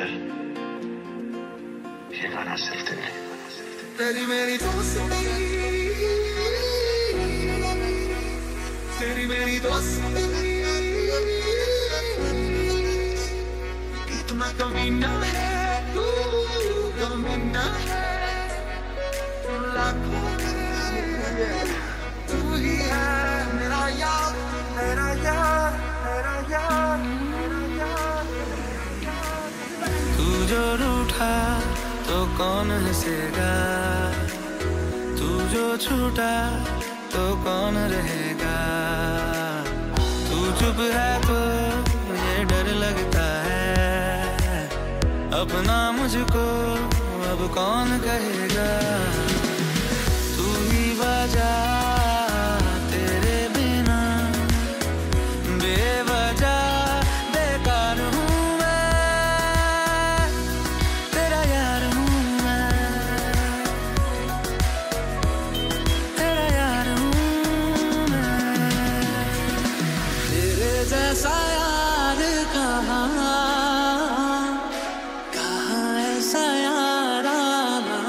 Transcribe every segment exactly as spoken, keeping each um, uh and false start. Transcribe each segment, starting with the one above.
दिल ये गाना सिर्फ तेरे लिए। तेरी मेरी दोस्ती, तेरी मेरी दोस्ती, कितना कमीना है तू, कमीना है लाखों में, तू ही है मेरा यार, मेरा यार, मेरा यार, मेरा यार। तू जो रूठा तो कौन हंसेगा, तू जो छूटा तो कौन रहेगा, तू चुप है तो मुझे डर लगता है, अपना मुझको अब कौन कहेगा, तू ही बजा तेरे बिना बेवजह बेकार हूँ मैं, तेरा यार हूँ मैं, तेरा यार हूँ मैं, तेरे जैसा यार कहाँ, कहाँ ऐसा यार आना,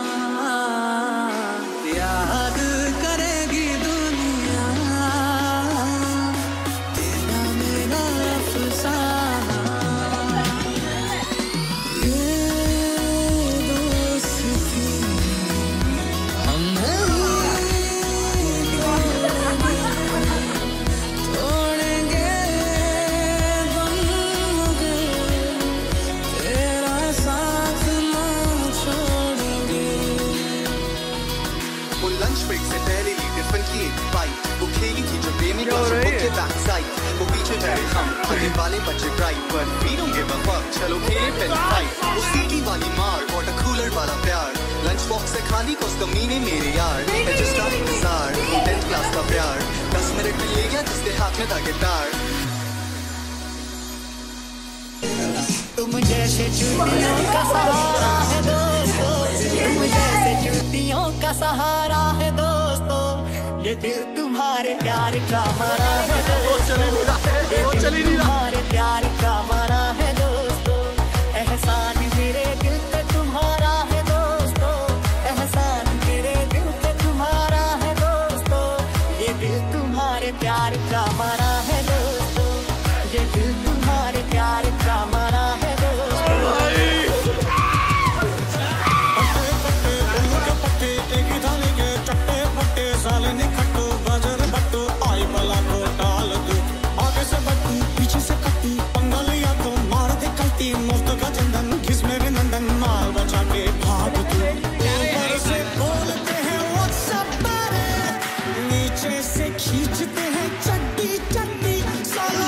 याद करेगी दुनिया तेरा मेरा अफसाना, ये दोस्ती हम तोड़ेंगे बनोगे, तेरा साथ ना छोड़ेंगे। वो लंच ब्रेक से पहले ही टिफिन की एक बाइट, वो खेली थी जो बेमी का जो बुक के बैक साइड, वो पीछे रहे हम आगे वाले बच्चे ब्राइट, पर we don't give a fuck, चलो खेले पहले फाइट, वो सीटी वाली मार वाटर कूलर वाला प्यार, लंच बॉक्स से खाली कुछ कमीने मेरे यार, एडजस्ट आप इंतजार टेंथ क्लास का प्यार, दस मिनट में ले गया जिसके हाथ में था गिटार। तुम जैसे चूतियों का सहारा है दोस्तों, तुम जैसे चूतियों का सहारा है दोस्तों, ये दिल तुम्हारे प्यार का मरा है दोस्तों, ये दिल तुम्हारे प्यार का मरा है दोस्तों, एहसान मेरे दिल पे तुम्हारा है दोस्तों, एहसान मेरे दिल पे तुम्हारा है दोस्तों, ये दिल तुम्हारे प्यार का मरा है दोस्तों, ये दिल तुम्हारे प्यार का मरा है दोस्तों। साले ने खट्टू बाजार बट्टू आई बला को डाल दू, आगे से बट्टू पीछे से कट्टू, पंगा लिया तो मार दे कल्टी, मुफ्त का चंदन घिस मेरे नंदन, माल बचा के भाग तू, ऊपर से बोलते हैं व्हाट्सएप पर, नीचे से खींचते हैं चड्डी चड्डी, साला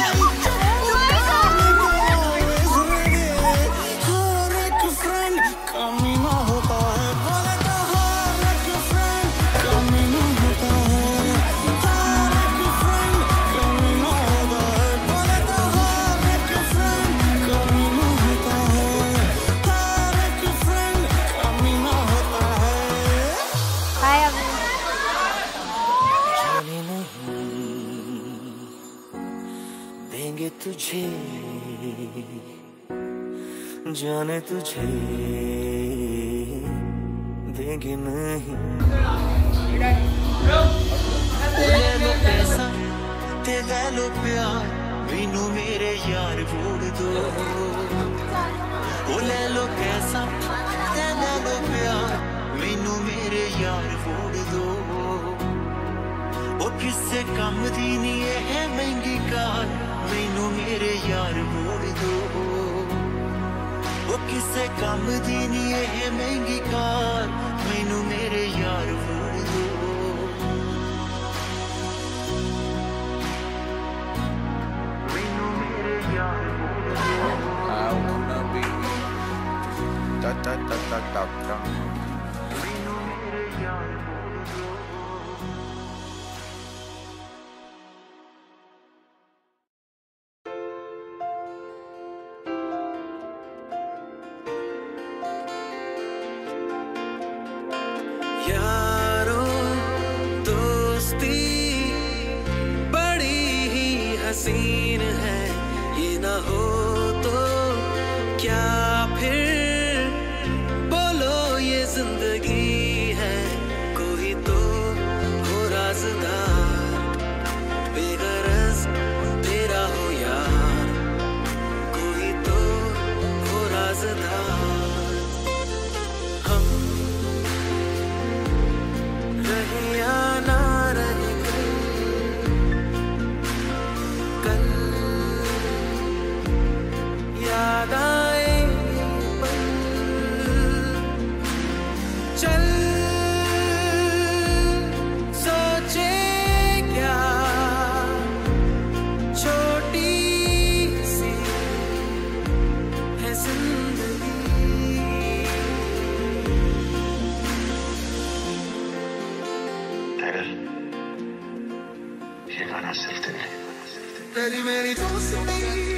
हर एक फ्रेंड कमीना होता है, बोले तो हर एक फ्रेंड कमीना होता है, हर एक फ्रेंड कमीना होता है, बोले तो हर एक फ्रेंड कमीना होता है, हर एक फ्रेंड कमीना होता है। हाय जाने नहीं देंगे तुझे, जाने तुझे देंगे नहीं, ले लो पैसा ते ले लो प्यार, मैनू मेरे यार वोट दो, ओ ले लो पैसा ते ले लो प्यार, मैनू मेरे यार वोट दो, ओ किससे कम दी नी है महंगी कार, मैनू मेरे यार वोट दो, ओ किससे कम दी नी है महंगी कार, मैनू मेरे यार वोट दो, मैनू मेरे यार वोट दो। I wanna be da da da da da da. मैनू मेरे यार वोट दो। हसीन है, ये ना हो तो क्या बना सकते हैं। तेरी मेरी दोस्ती,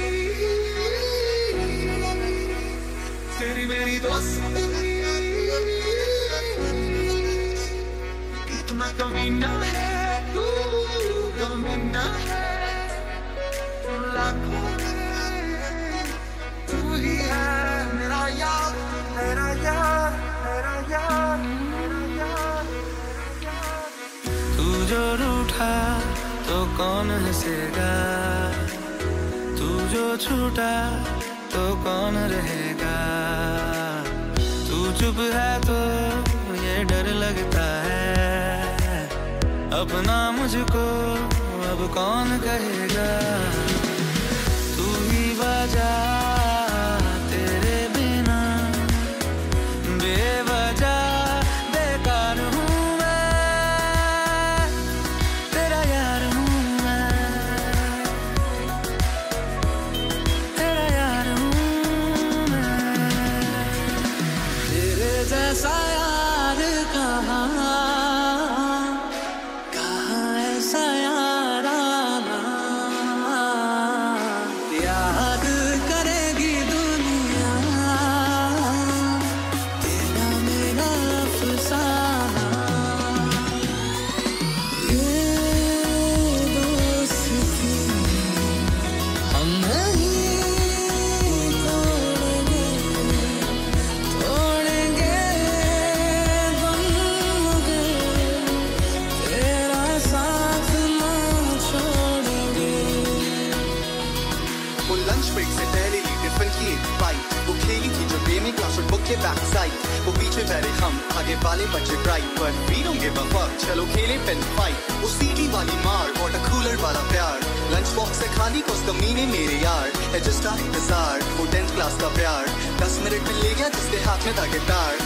तेरी मेरी दोस्ती कितना कमीना है तू, कमीना है लाखों में तू ही है मेरा यार, मेरा यार, मेरा यार, मेरा यार, मेरा यार। तू जो रूठा तो कौन हंसेगा, तू जो छूटा तो कौन रहेगा। तू चुप है तो ये डर लगता है, अपना मुझको अब कौन कहेगा। तू ही बजा तेरे बिना बेवजह बेकार हूँ मैं, तेरा यार हूँ मैं, तेरा यार हूँ मैं। तेरे जैसा यार कहाँ, कहाँ ऐसा यार आना। याद करेगी दुनिया तेरा मेरा अफसाना। ये दोस्ती हम नहीं तोड़ेंगे, तोड़ेंगे बनोगे, तेरा साथ ना छोड़ेंगे। वो लंच ब्रेक से पहले ली टिफिन की एक बाइट, वो खेली थी जो गेमिंग क्लास और बुक के बैक साइड। वो पीछे बैठे हम, आगे वाले बच्चे bright, but we don't give a fuck, चलो खेले पेन फाइट। वो सीटी वाली मार, वाटर कूलर वाला प्यार, लंच बॉक्स से खाली कुछ कमीने मेरे यार है। जस्ट आ इंतजार वो टेंथ क्लास का प्यार, दस मिनट में ले गया जिसके हाथ में था गिटार।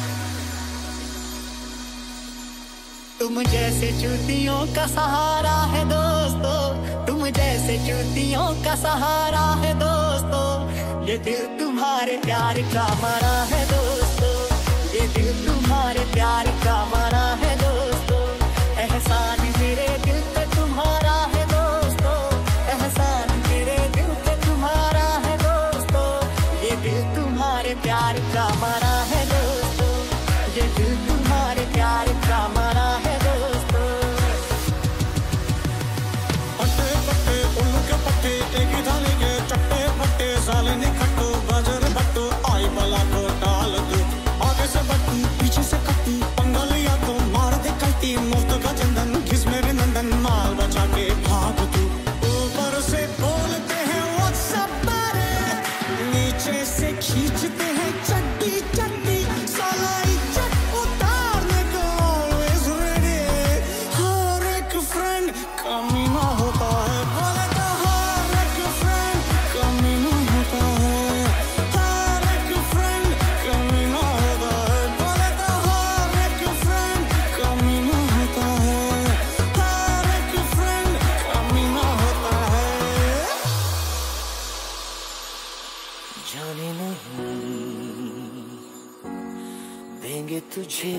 तुम जैसे चूतियों का सहारा है दोस्तों, तुम जैसे चूतियों का सहारा है दोस्तों। ये दिल तुम्हारे प्यार का मरा है दोस्तों, ये दिल तुम्हारे प्यार का मरा है दोस्तों। एहसान मेरे दिल पे तुम्हारा है दोस्तों, एहसान मेरे दिल पे तुम्हारा है दोस्तों। ये दिल तुम्हारे प्यार का मरा है दोस्तों, ये दिल तुम्हारे प्यार का मरा है दोस्तों। पट्टे पट्टे उल्लू के पट्टे एक ही थाली के चट्टे पट्टे, साले निकट्टू बाजार बट्टू आई बला को डाल दो। आगे से बट्टू पीछे से कट्टू पंगा लिया तो मार दे कल्टी। मुफ्त का चंदन घिस मेरे नंदन, माल बचा के भाग तू। ऊपर से बोलते हैं व्हाट्सएप पर, नीचे से खींचते हैं चड्डी चड्डी। साला इज्जत उतारने को always ready, हर एक फ्रेंड कमीना होता है। बोले तो हर एक फ्रेंड कमीना होता है, हर एक फ्रेंड कमीना होता है। बोले तो हर एक फ्रेंड कमीना होता है, हर एक फ्रेंड कमीना होता है। जाने नहीं देंगे तुझे,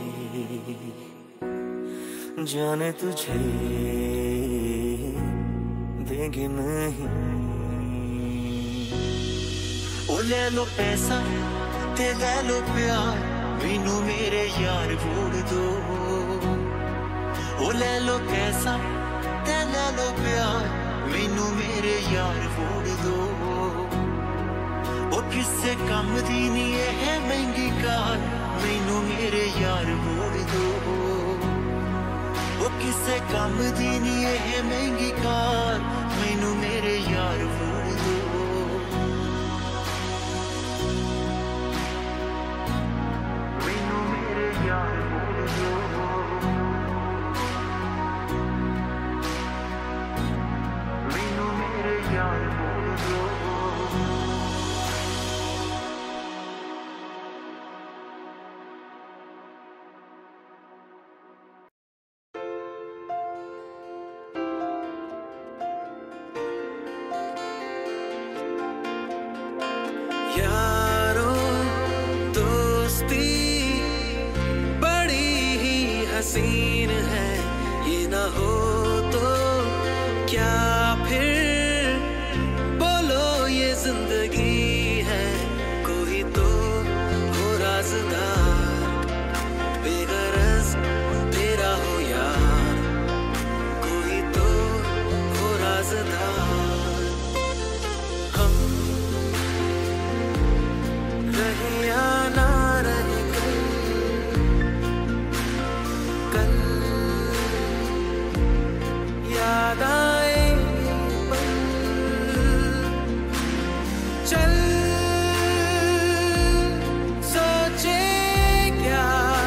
जाने तुझे देंगे नहीं। ओ ले लो पैसा ते ले लो प्यार, मैनू मेरे यार वोड़ दो। ओ ले लो पैसा ते ले लो प्यार, मैनू मेरे यार वोड़ दो। ओ किसे कम दी नी है महंगी कार, मैनू मेरे यार वोड़ दो। ओ किसे कम दी नी है महंगी कार, मैनू मेरे यार वोड़ दो। मैनू मेरे यार वोड़ दो, मैनू मेरे यार वोड़ दो। या ना रहे कल, कल याद आए पल, चल सोचे क्या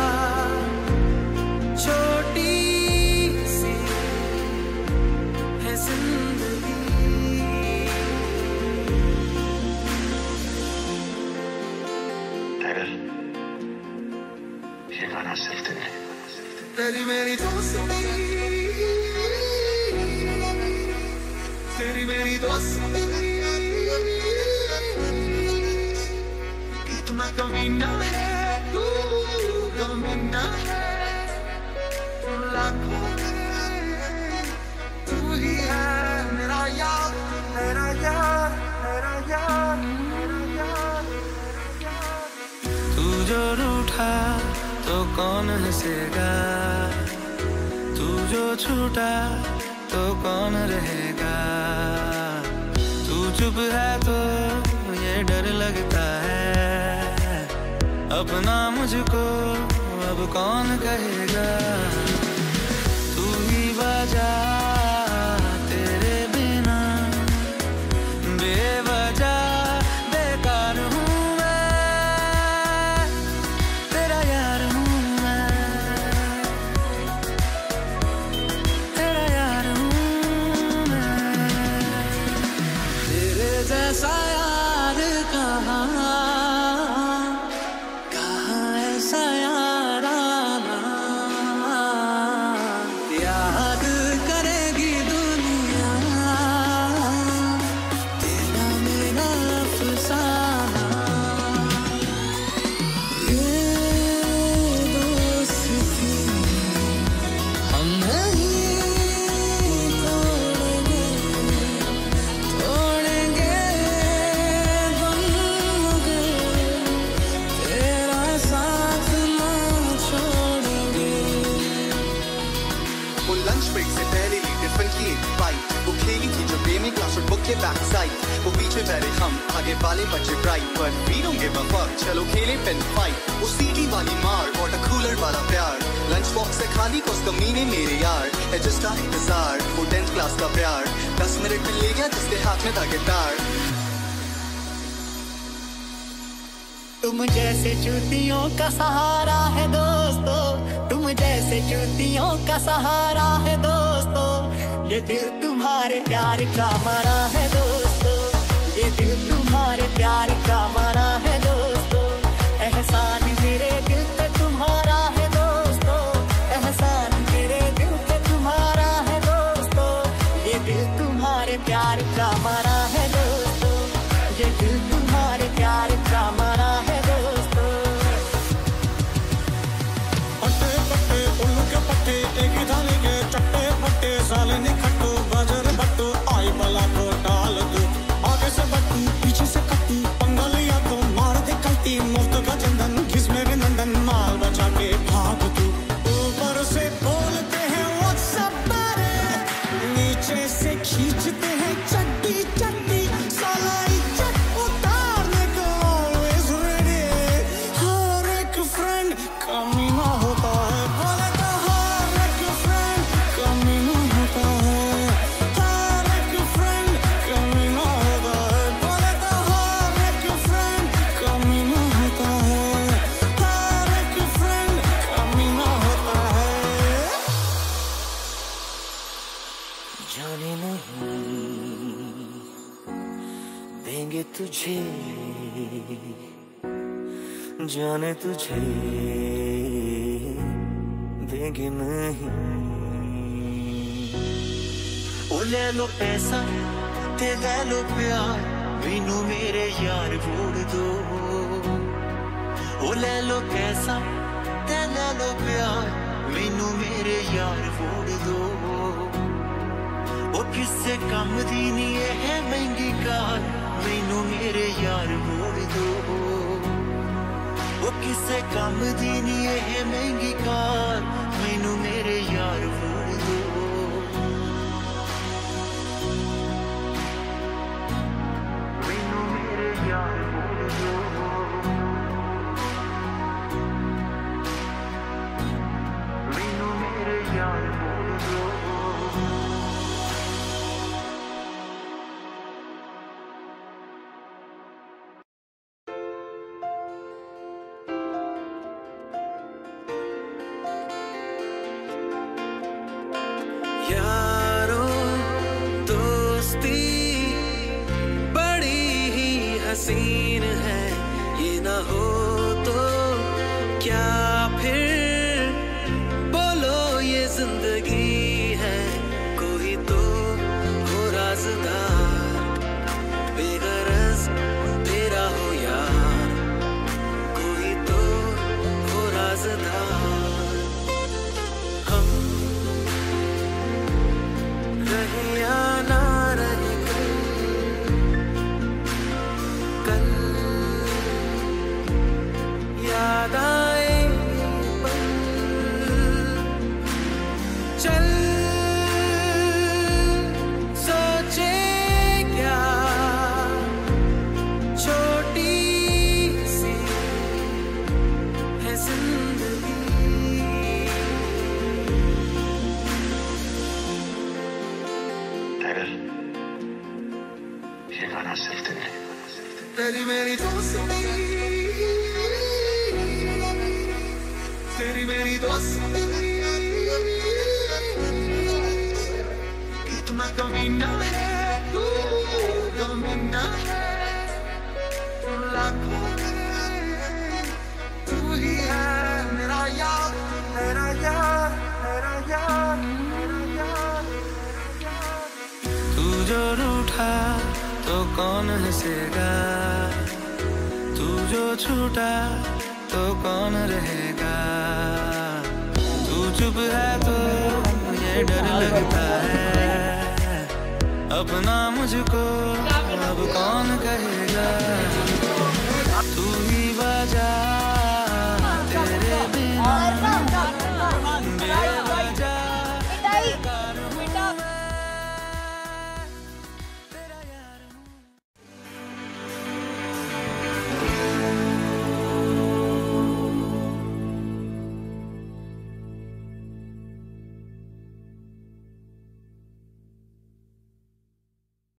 छोटी सी है जिंदगी। ये गाना सिर्फ तेरे तेरी मेरी दोस्ती, तेरी मेरी दोस्ती, कितना कमीना है तू, कमीना है लाखों में, तू ही है मेरा यार, मेरा यार, मेरा यार, मेरा यार, मेरा यार। तू जो रूठा तो कौन हंसेगा, तू जो छूटा तो कौन रहेगा। तू चुप है तो ये डर लगता है, अपना मुझको अब कौन कहेगा। तू ही बजा तेरे बिना बेवजह बेकार हूँ मैं, तेरा यार हूँ मैं, तेरा यार हूँ मैं। तेरे जैसा यार कहाँ, कहाँ ऐसा यार आना, याद करेगी दुनिया तेरा मेरा अफसाना। ये दोस्ती हम नहीं तोड़ेंगे, तोड़ेंगे गम मगर तेरा साथ ना छोड़ेंगे। वो लंच ब्रेक से पहले ली टिफिन की एक बाइट, वो खेली थी जो बेमी क्लास और बुक के बैक साइड। वो पीछे बैठे हम, आगे वाले बच्चे bright, but we don't give a fuck, चलो खेले पेन फाइट। वो सीटी वाली मार, वाटर कूलर वाला प्यार, लंच बॉक्स से खाली कोस कमीने मेरे यार। है जस्ट आ इंतजार, वो टेंथ क्लास का प्यार, दस मिनट में ले गया जिसके हाथ में था गिटार। तुम जैसे चूतियों का सहारा है दोस्तों, तुम जैसे चूतियों का सहारा है दोस्तों। ये दिल तुम्हारे प्यार का मरा है दोस्तों, ये दिल तुम्हारे प्यार का मरा है दोस्तों। एहसान मेरे दिल पे तुम्हारा है दोस्तों, एहसान मेरे दिल पे तुम्हारा है दोस्तों। ये दिल तुम्हारे प्यार का मरा है दोस्तों, ये दिल तुम्हारे प्यार का मरा है दोस्तों। पट्टे पट्टे उल्लू के पट्टे, एक ही थाली के चट्टे पट्टे, साले निखट्टू बाजार बट्टू, आई बला को डाल दू, आगे से बट्टू पीछे से कट्टू, पंगा लिया तो मार दे कल्टी, मुफ्त का चंदन घिस मेरे नंदन, माल बचा के भाग तू। ऊपर से बोलते हैं व्हाट्सएप बारे, नीचे से खींचते हैं चड्डी चड्डी, साला इज्जत उतारने को always ready। हर एक फ्रेंड कमीना होता है, बोले तो हर एक फ्रेंड कमीना होता है, हर एक फ्रेंड कमीना होता है, बोले तो हर एक फ्रेंड कमीना होता है, हर एक फ्रेंड कमीना होता है। जाने नहीं देंगे तुझे, जाने तुझे देंगे नहीं। ओ ले लो पैसा ते ले लो प्यार, मैनू मेरे यार वोड़ दो। ओ ले लो पैसा ते ले लो प्यार, मैनू मेरे यार वोड़ दो। ओ किसे कम दी नी है महंगी कार, मैनू मेरे यार वोड़ दो। ओ किसे कम दी नी है महंगी कार, मैनू मेरे यार वोड़ दो। मैनू मेरे यार वोड़ दो। सीन है, ये ना हो तो क्या फिर बोलो ये जिंदगी है। कोई तो हो राज़दार, बेगरज तेरा हो यार, कोई तो हो राज़दार। हम रहे या ना रहे कल, याद आए पल, चल सोचे क्या छोटी सी है जिंदगी। ये गाना सिर्फ तेरे लिए। तेरी मेरी दोस्ती, तेरी मेरी दोस्ती, कितना कमीना है तू, कमीना है लाखों में, तू ही है मेरा यार, मेरा यार, मेरा यार, मेरा यार, मेरा यार। तू जो रूठा तो कौन हंसेगा, तू जो छूटा तो कौन रहेगा। तू चुप है तो ये डर लगता है, अपना मुझको अब कौन कहेगा।